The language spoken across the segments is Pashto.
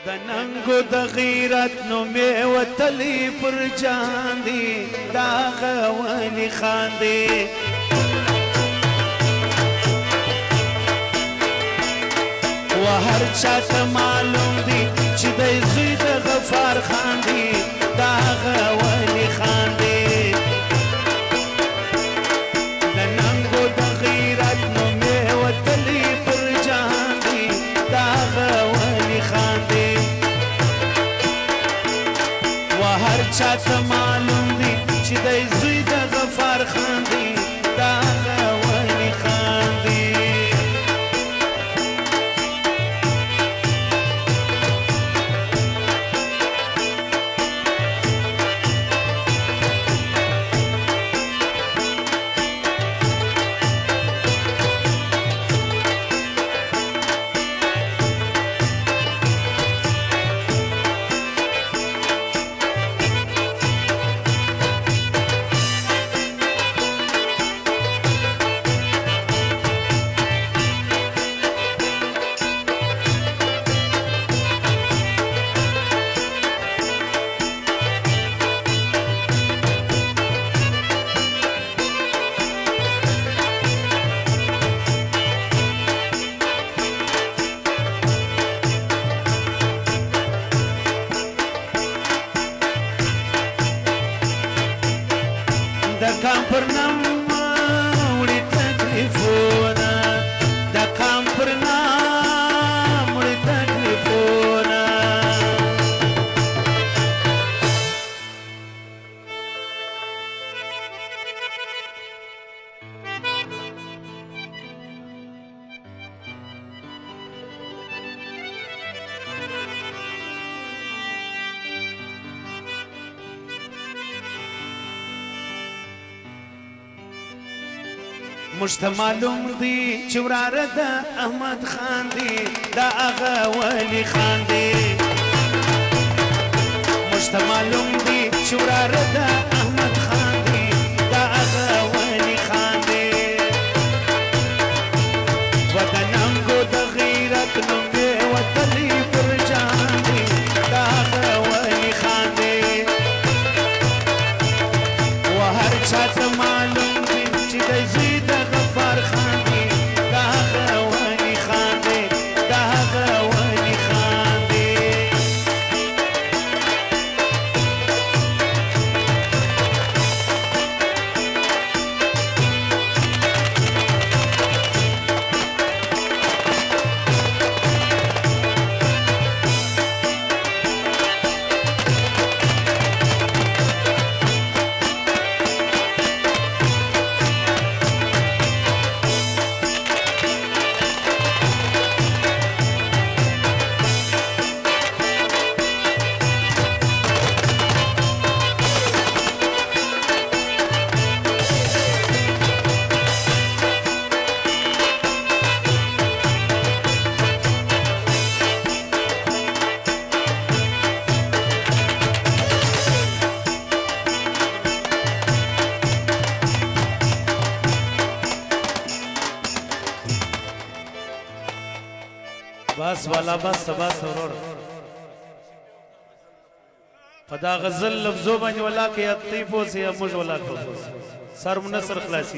د ننګو د غیرت نومې وتلی پر جان دی دا هغه ولي خان دی و هر چاته معلوم دی چې دی زوی د غفار خان دی دا هغه ولي خان دی د ننګو د غیرت نومې وتلی پر جان دی دا هغه ولي خان دی هر چاته معلوم دی چې دی زوی د غفار خان دی دا هغه ولي خان دی د کام پر نام وړي تکلیفونه د کام پر نام وړي تکلیفونه مشته معلوم دی چې وراره د احمد خان دی دا هغه ولي خان دی مشته معلوم دی چې وراره د احمد خان دی دا هغه ولي خان دی و د ننګو د غیرت نومې وتلی پر جان دی دا هغه ولي خان دی و هر چاته معلوم دی چې دی زوی د غفار خان دی دا هغه ولي خان دی دا هغه ولي خان دی بس والا بس بس ورور پدا غزل لفظو باندې ولا کې اطیفو سے موږ ولا کو سر منصر خلاصي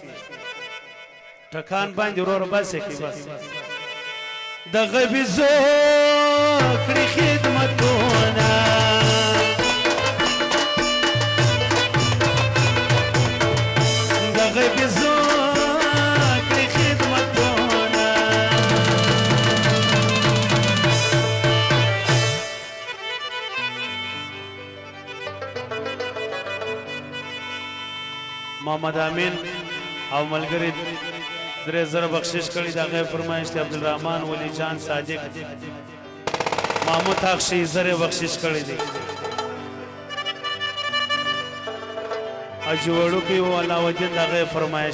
ټکان باندې ورور بس کې بس د غیب زو کړي خدمتونه د غیب زو محمد امین او ملګری 3000 بخشش کړي دا غي فرمایش ته عبدالرحمن ولی جان صادق محمود اخشی زره بخشش کړي دي اجوړو کې والا وجن دا غي فرمایش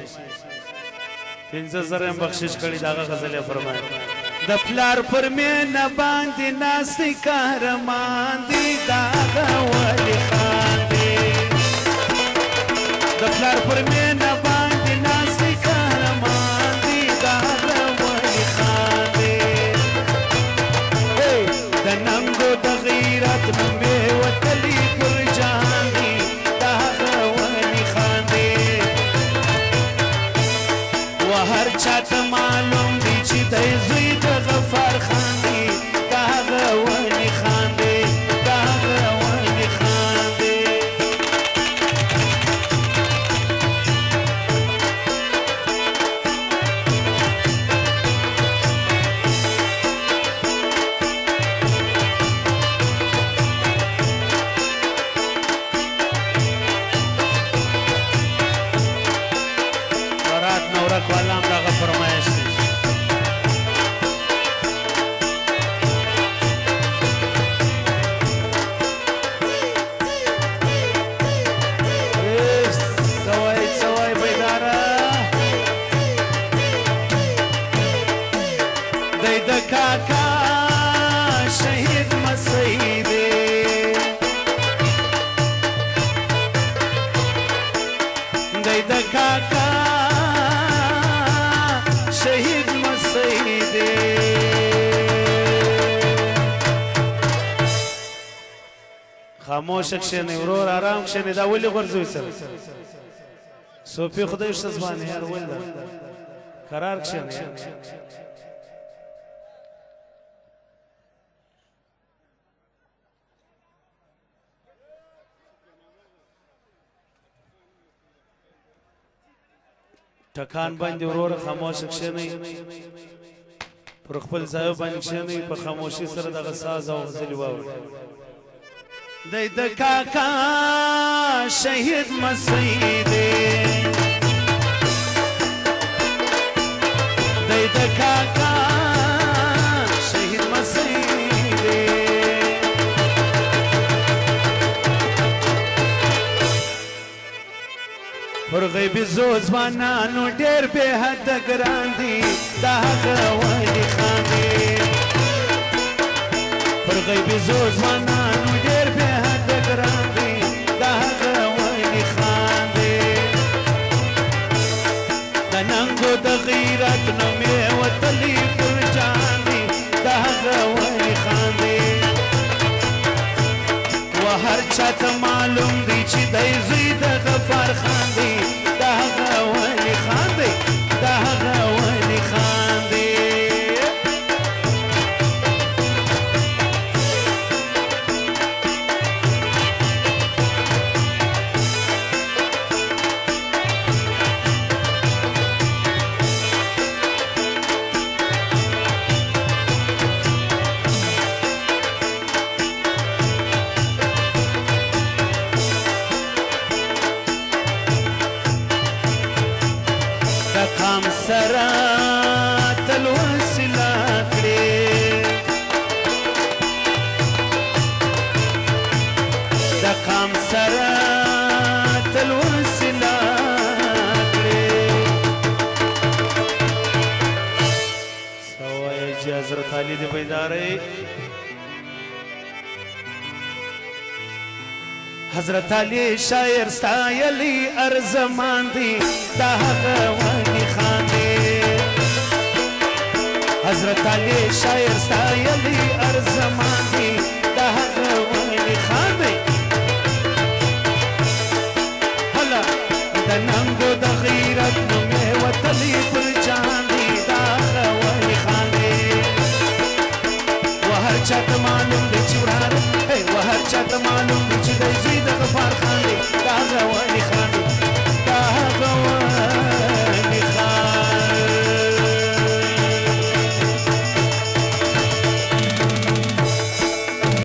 3000 بخشش کړي دا غزل فرمایش د پلار پر مې نه باندې ناس کارمان دي دا ولی خان دی د پلار پر مې نه باندې ناس کارمان دي دا ولی خان دی خاموش کښېنئ ورور آرام کښېنئ دا ولې غورځوئ سره صوفي خدای ښه ځوان یار ولې ده قرار کښېنئ ټکان باندې ورور خاموش کښېنئ پر خپل ځای باندې کښېنئ په خاموشي سره دغه ساز او غزلې واورئ دی د کاکا شهید مسیح دی دی د کاکا شهید مسیح دی پر غیبي زو ځوانانو ډېر بې حده ګران دي د هغه ولي خاندي پر غیبي زو ځوانانو ډېر بې حده ګران دي د هغه ولي خاندي د ننګو د غیرت نوم یې وتلی پر جان دي د هغه ولي خاندي و هر چاته معلوم دی چې دی زوی د غفار خان دی د هغه ولي خاندي د هغه ولي خاندي سره تل وسیله کړې د قام سره تل وسیله کړې سوای چې حضرت علي دې بیدارې حضرت علي شاعر ستایلی ارزمان دی د هغه ولي خاندي حضرت علي شاعر ستایلی ارزمان دی د هغه ولي خاندي هلا د ننګو د غیرت نوم یې وتلی پر جان دی د هغه ولي خاندي و هر چاته معلوم دی چې وراره و هر چاته معلوم دی چې دی زوی د غفار خان دی د هغه